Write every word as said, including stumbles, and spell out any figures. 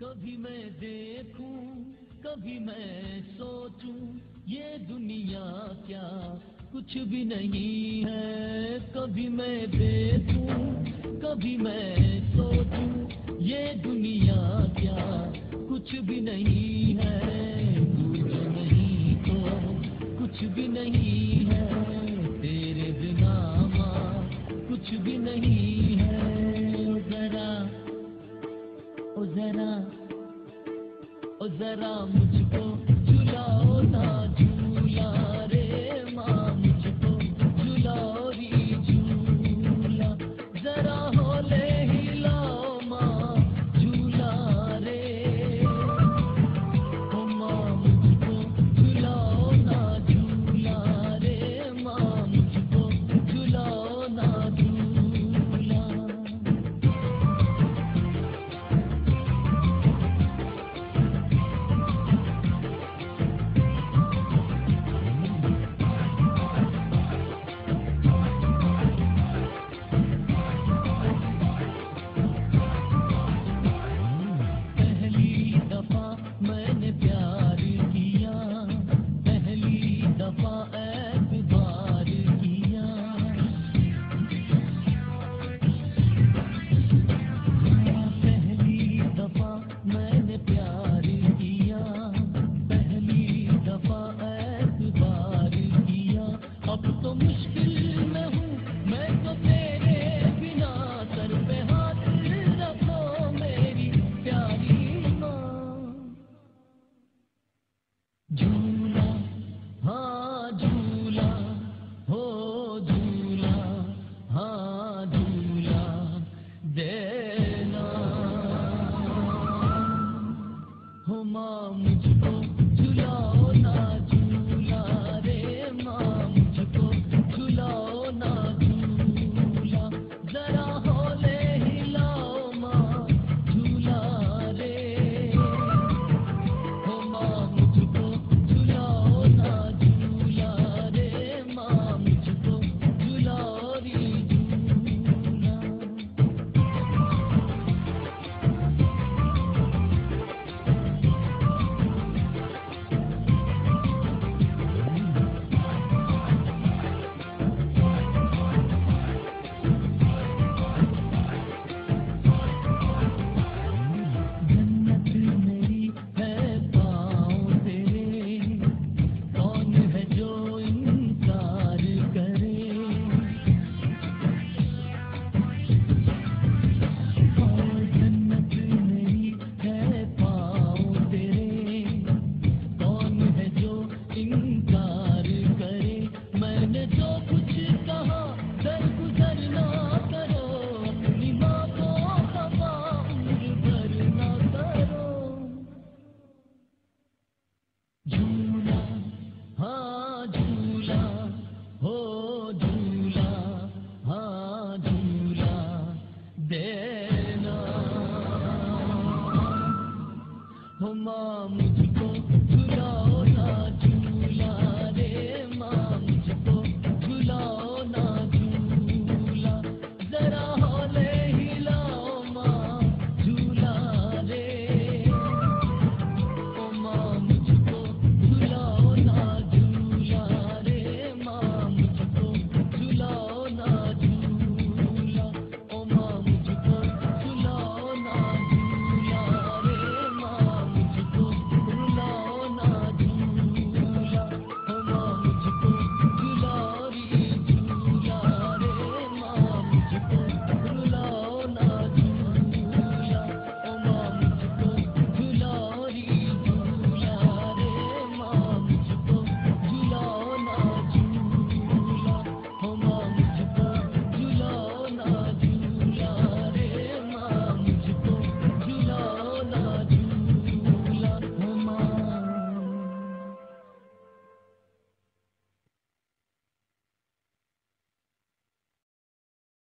कभी मैं देखूं कभी मैं सोचूं ये दुनिया क्या कुछ भी नहीं है। कभी मैं देखूं कभी मैं सोचूं ये दुनिया क्या कुछ भी नहीं है। दूर नहीं तो कुछ भी नहीं है, तेरे बिना माँ कुछ भी नहीं है। ओ जरा ओ जरा ओ जरा मुझको झुलाओ ना झूला रे माँ, मुझको झुलाओ री झूला। जरा होले हिलाओ माँ झूला रे, ओ माँ मुझको झुलाओ ना झूला रे माँ, मुझको झुलाओ ना झूला। झूला हाँ झूला हो झूला हाँ झूला देना हो माँ, मुझको झुलाओ ना झूला रे माँ, मुझको झुलाओ ना झूला। जरा होले हिलाओ माँ झूला रे, हो माँ मुझको झुलाओ ना झूला रे माँ, मुझको झुलाओ री झूला। जन्नत मेरी है पाँव तेरे, कौन है जो इनकार करे। और जन्नत मेरी है पाँव तेरे, कौन है जो इनकार करे। मैंने जो कुछ कहा दरगुजर ना करो, अपनी माँ को खफा उम्र भर ना करो। झूला हाँ झूला हो झूला हाँ झूला देना हो माँ।